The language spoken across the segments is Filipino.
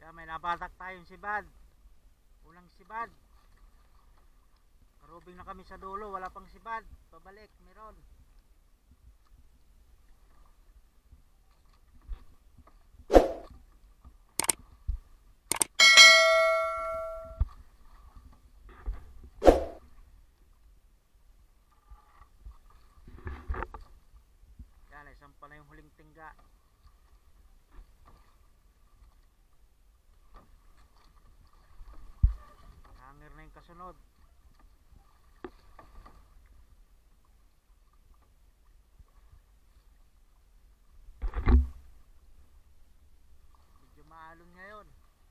May nabatak tayong sibad. Unang sibad. Karubing na kami sa dulo, wala pang sibad. Pabalik, meron. Yan, isang pala yung huling tingga. Hanger na yung kasunod. Medyo maalon ngayon.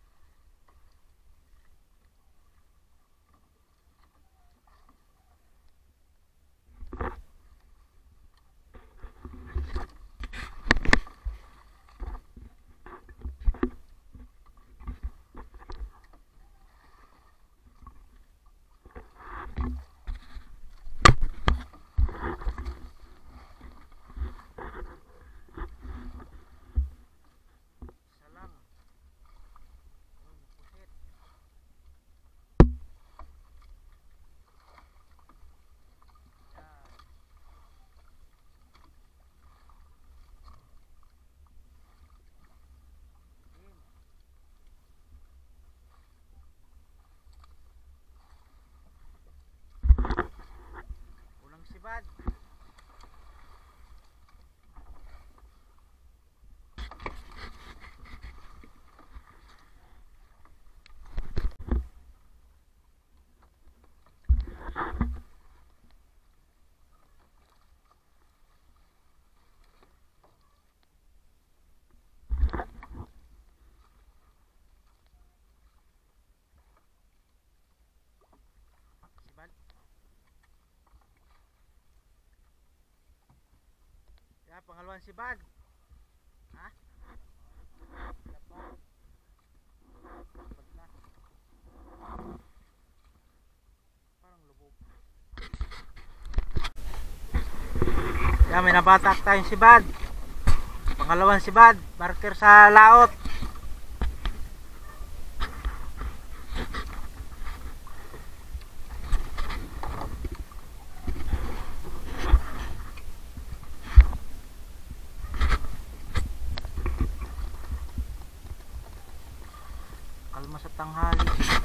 Sibad. Sibad. Pangalawang sibad. Ha? Parang lubog. Yan, may nabatak tayong sibad. Pangalawang sibad. Marker sa laot. Kalma sa tanghali.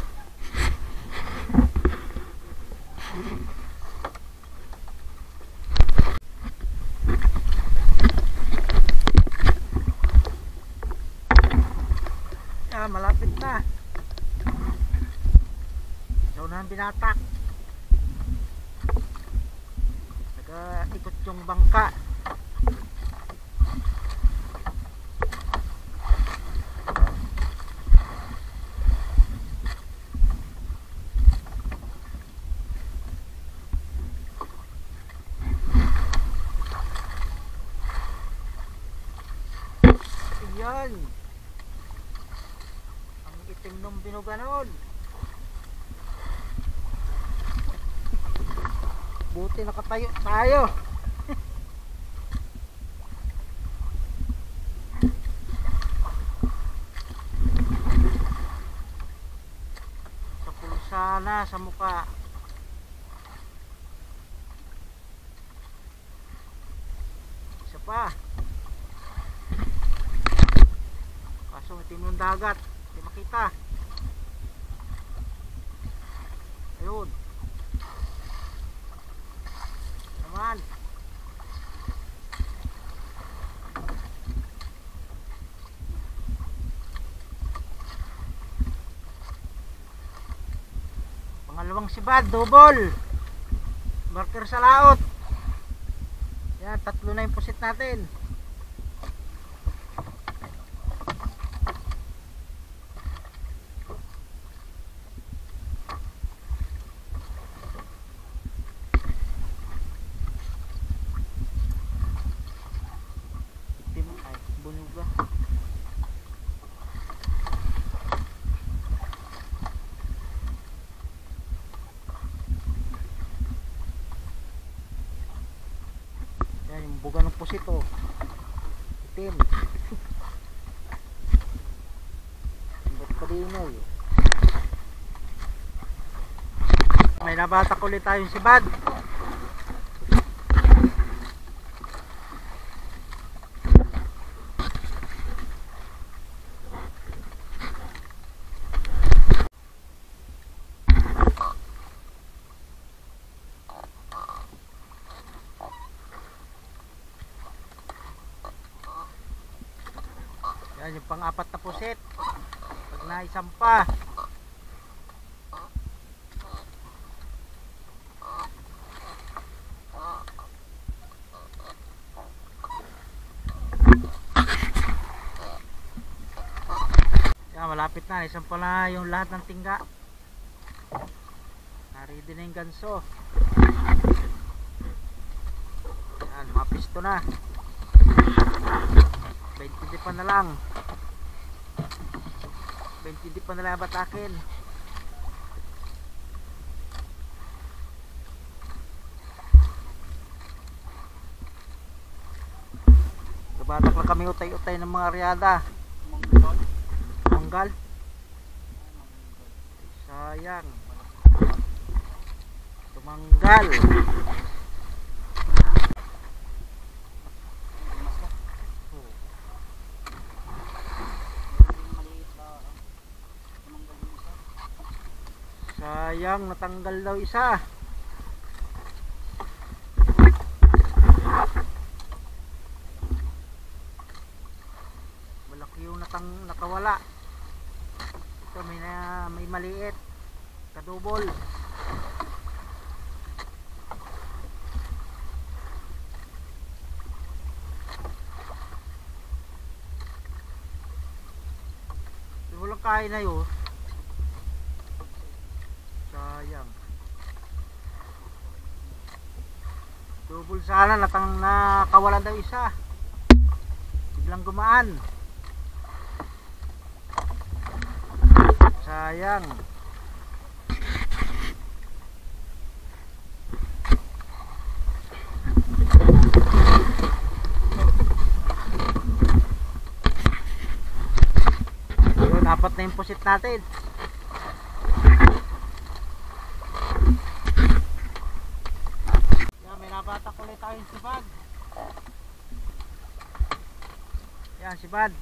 Malapit na. Saunahan binatak. Nag-ikot yung bangka. Yan. Ang itim ng binuganon. Buti nakatayo tayo. Sa pulsa na, sa mukha. Isa pa. Itim yung dagat, hindi makita. Ayun naman. Pangalawang sibad, double marker sa laot. Yan, tatlo na yung pusit natin. Bunuga. Yan yung buga ng pusito. Itim. Dinoy. May nabatak ulit tayong sibad. Yan yung pang-apat na pusit. Pag naisampa. Yan, malapit na. Naisampa na yung lahat ng tingga. Naredy na yung ganso. Yan, mapisto na. 20 di pa na lang. 20 di pa na lang batakin. Gabatak lang kami utay-utay ng mga aryada. Manggal. Sayang. Tumanggal. Sayang, natanggal daw isa. Malaki yung nakawala. Ito may maliit. Kadubol. Walang kain na yun. Sayang. Double sana nakawala daw isa. Biglang gumaan. Sayang. Yun, apat na yung pusit natin. Nabatak ulit tayong sibad. Yan, sibad.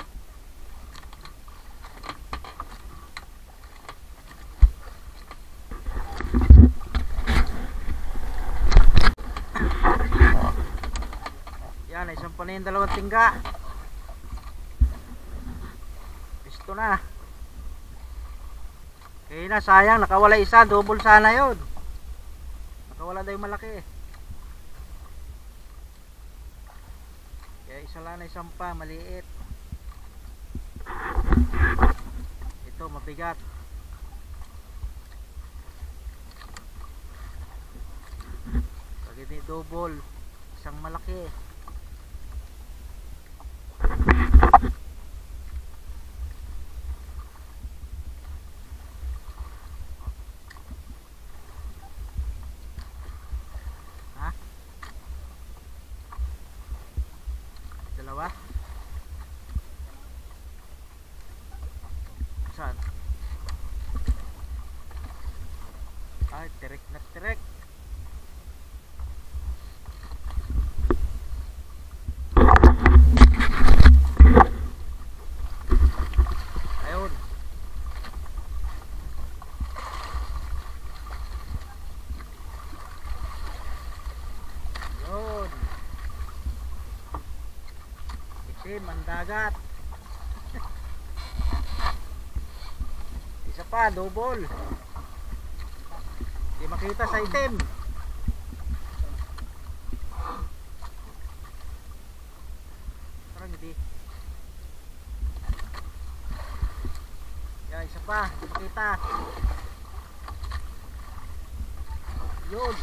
Yan, isang pa na yung dalawang tingga. Pisto na. Kaya na, sayang, nakawala isa. Double sana yun. Nakawala daw yung malaki. Isa lang na isang pa, maliit. Ito, mabigat. Pag hindi double, isang malaki. Dalawa. Saan? Ay, tirek na tirek. Ayun. Ayun. Mandagat. Isa pa, double. Hindi makita sa itim. Parang hindi. Yan, isa pa, hindi makita. Yun.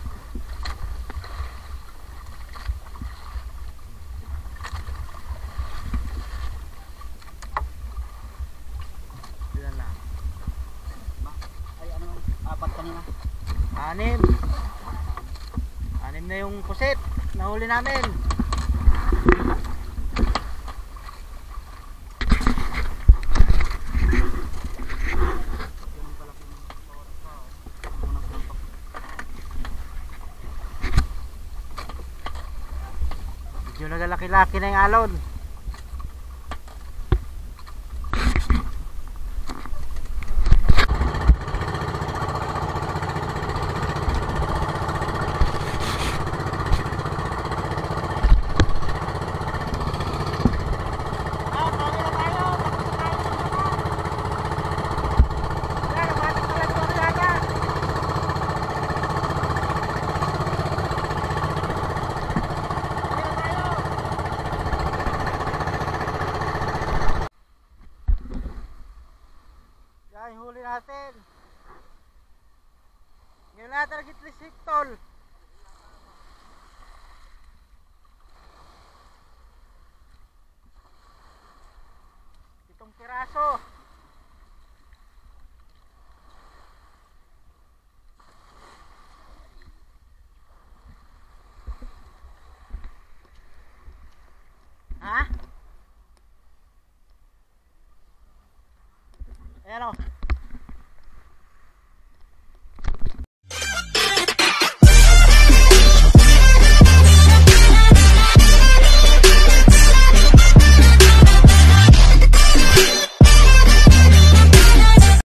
Anim na yung pusit nahuli namin. laki na yung alon. Yan, huli natin. Ngayon natin nag-itlis hiktol. Itong piraso. Ha? Ayan o.